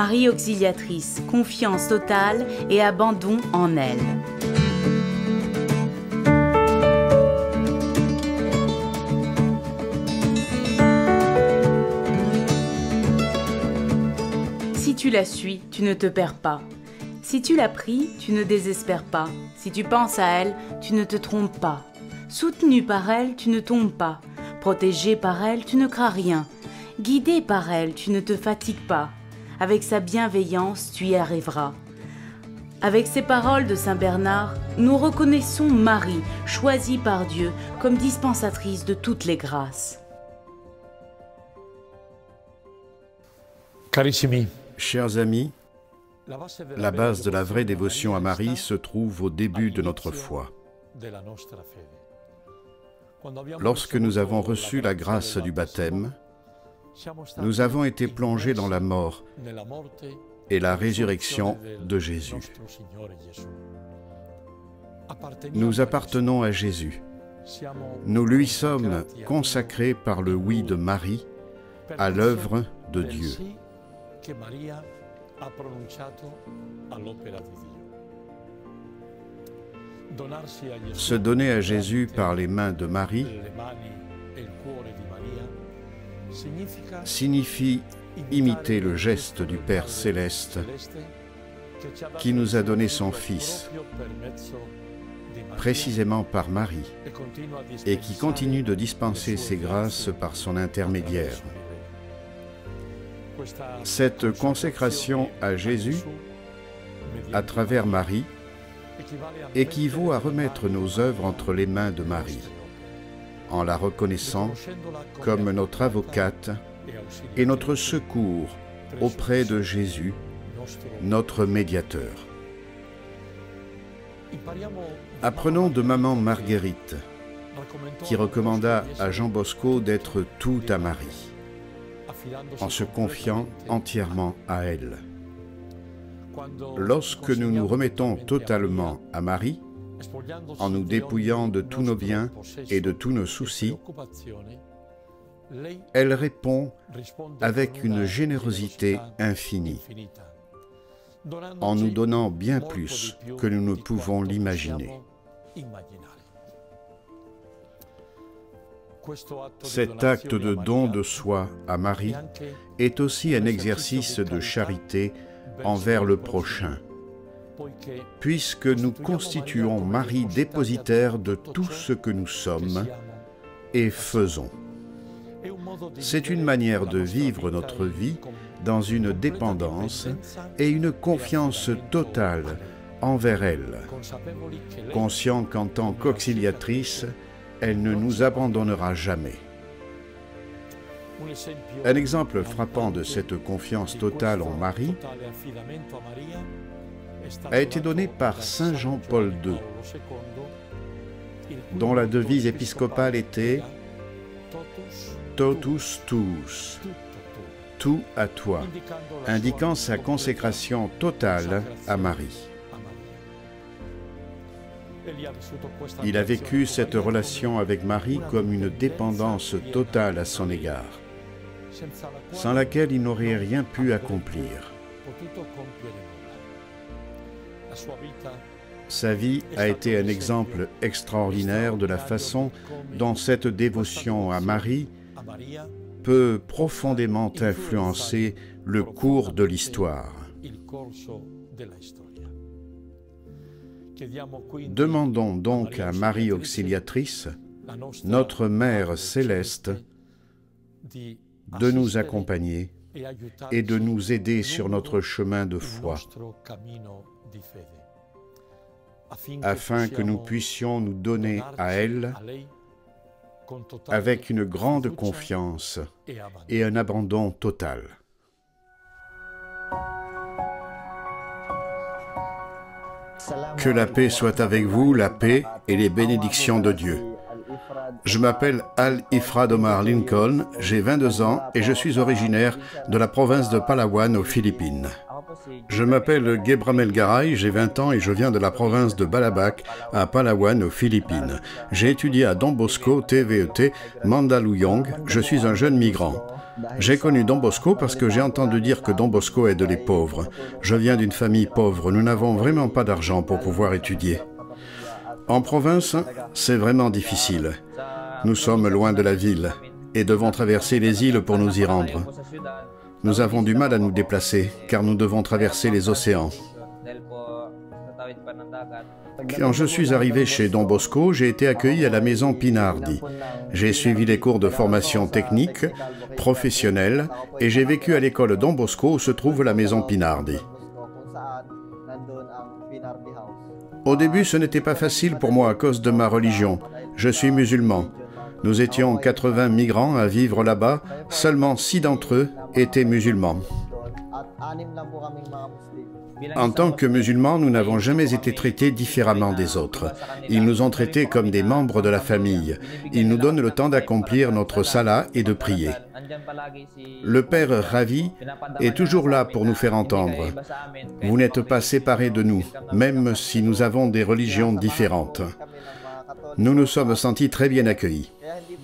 Marie Auxiliatrice, confiance totale et abandon en elle. Si tu la suis, tu ne te perds pas. Si tu la pries, tu ne désespères pas. Si tu penses à elle, tu ne te trompes pas. Soutenu par elle, tu ne tombes pas. Protégé par elle, tu ne crains rien. Guidé par elle, tu ne te fatigues pas. Avec sa bienveillance, tu y arriveras. Avec ces paroles de Saint Bernard, nous reconnaissons Marie, choisie par Dieu comme dispensatrice de toutes les grâces. Carissimi, Chers amis, la base de la vraie dévotion à Marie se trouve au début de notre foi. Lorsque nous avons reçu la grâce du baptême, nous avons été plongés dans la mort et la résurrection de Jésus. Nous appartenons à Jésus. Nous lui sommes consacrés par le oui de Marie à l'œuvre de Dieu. Se donner à Jésus par les mains de Marie signifie imiter le geste du Père céleste qui nous a donné son Fils, précisément par Marie, et qui continue de dispenser ses grâces par son intermédiaire. Cette consécration à Jésus, à travers Marie, équivaut à remettre nos œuvres entre les mains de Marie, en la reconnaissant comme notre avocate et notre secours auprès de Jésus, notre médiateur. Apprenons de maman Marguerite, qui recommanda à Jean Bosco d'être tout à Marie, en se confiant entièrement à elle. Lorsque nous nous remettons totalement à Marie, en nous dépouillant de tous nos biens et de tous nos soucis, elle répond avec une générosité infinie, en nous donnant bien plus que nous ne pouvons l'imaginer. Cet acte de don de soi à Marie est aussi un exercice de charité envers le prochain, puisque nous constituons Marie dépositaire de tout ce que nous sommes et faisons. C'est une manière de vivre notre vie dans une dépendance et une confiance totale envers elle, conscient qu'en tant qu'auxiliatrice, elle ne nous abandonnera jamais. Un exemple frappant de cette confiance totale en Marie a été donné par Saint Jean-Paul II, dont la devise épiscopale était « Totus tuus », tout à toi, indiquant sa consécration totale à Marie. Il a vécu cette relation avec Marie comme une dépendance totale à son égard, sans laquelle il n'aurait rien pu accomplir. Sa vie a été un exemple extraordinaire de la façon dont cette dévotion à Marie peut profondément influencer le cours de l'histoire. Demandons donc à Marie Auxiliatrice, notre Mère céleste, de nous accompagner et de nous aider sur notre chemin de foi, afin que nous puissions nous donner à elle avec une grande confiance et un abandon total. Que la paix soit avec vous, la paix et les bénédictions de Dieu. Je m'appelle Al-Ifrad Omar Lincoln, j'ai 22 ans et je suis originaire de la province de Palawan aux Philippines. Je m'appelle Gebramel Garay, j'ai 20 ans et je viens de la province de Balabac, à Palawan, aux Philippines. J'ai étudié à Don Bosco, TVET, Mandaluyong. Je suis un jeune migrant. J'ai connu Don Bosco parce que j'ai entendu dire que Don Bosco aide les pauvres. Je viens d'une famille pauvre, nous n'avons vraiment pas d'argent pour pouvoir étudier. En province, c'est vraiment difficile. Nous sommes loin de la ville et devons traverser les îles pour nous y rendre. Nous avons du mal à nous déplacer car nous devons traverser les océans. Quand je suis arrivé chez Don Bosco, j'ai été accueilli à la maison Pinardi. J'ai suivi les cours de formation technique, professionnelle et j'ai vécu à l'école Don Bosco où se trouve la maison Pinardi. Au début, ce n'était pas facile pour moi à cause de ma religion. Je suis musulman. Nous étions 80 migrants à vivre là-bas, seulement 6 d'entre eux étaient musulmans. En tant que musulmans, nous n'avons jamais été traités différemment des autres. Ils nous ont traités comme des membres de la famille. Ils nous donnent le temps d'accomplir notre salat et de prier. Le Père Ravi est toujours là pour nous faire entendre. Vous n'êtes pas séparés de nous, même si nous avons des religions différentes. Nous nous sommes sentis très bien accueillis.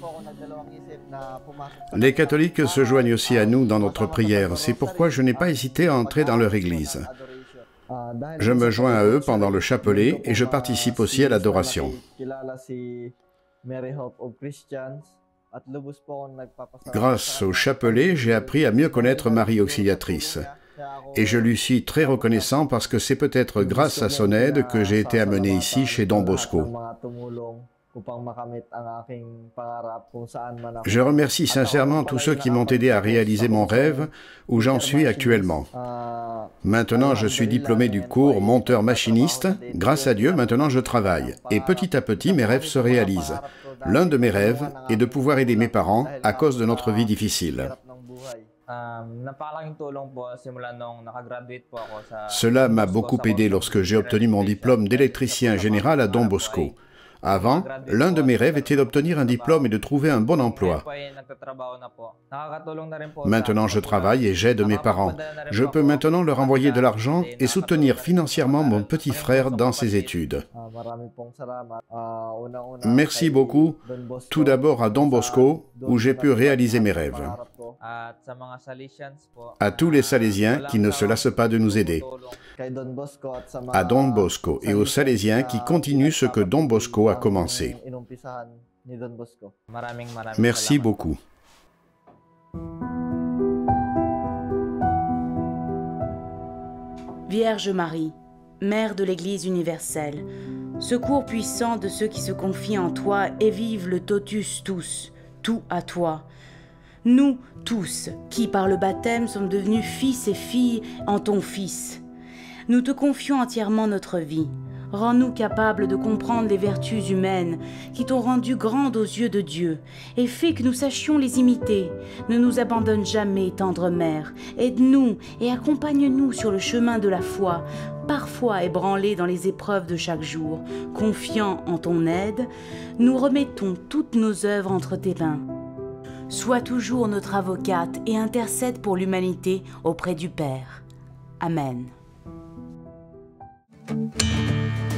Les catholiques se joignent aussi à nous dans notre prière. C'est pourquoi je n'ai pas hésité à entrer dans leur église. Je me joins à eux pendant le chapelet et je participe aussi à l'adoration. Grâce au chapelet, j'ai appris à mieux connaître Marie Auxiliatrice. Et je lui suis très reconnaissant parce que c'est peut-être grâce à son aide que j'ai été amené ici chez Don Bosco. Je remercie sincèrement tous ceux qui m'ont aidé à réaliser mon rêve, où j'en suis actuellement. Maintenant, je suis diplômé du cours monteur-machiniste. Grâce à Dieu, maintenant je travaille. Et petit à petit, mes rêves se réalisent. L'un de mes rêves est de pouvoir aider mes parents à cause de notre vie difficile. Cela m'a beaucoup aidé lorsque j'ai obtenu mon diplôme d'électricien général à Don Bosco. Avant, l'un de mes rêves était d'obtenir un diplôme et de trouver un bon emploi. Maintenant, je travaille et j'aide mes parents. Je peux maintenant leur envoyer de l'argent et soutenir financièrement mon petit frère dans ses études. Merci beaucoup, tout d'abord à Don Bosco, où j'ai pu réaliser mes rêves. À tous les Salésiens qui ne se lassent pas de nous aider. À Don Bosco et aux Salésiens qui continuent ce que Don Bosco a commencé. Merci beaucoup. Vierge Marie, Mère de l'Église universelle, secours puissant de ceux qui se confient en toi et vivent le totus tous, tout à toi. Nous tous, qui par le baptême sommes devenus fils et filles en ton Fils, nous te confions entièrement notre vie. Rends-nous capables de comprendre les vertus humaines qui t'ont rendu grande aux yeux de Dieu et fais que nous sachions les imiter. Ne nous abandonne jamais, tendre Mère. Aide-nous et accompagne-nous sur le chemin de la foi, parfois ébranlés dans les épreuves de chaque jour. Confiants en ton aide, nous remettons toutes nos œuvres entre tes mains. Sois toujours notre avocate et intercède pour l'humanité auprès du Père. Amen.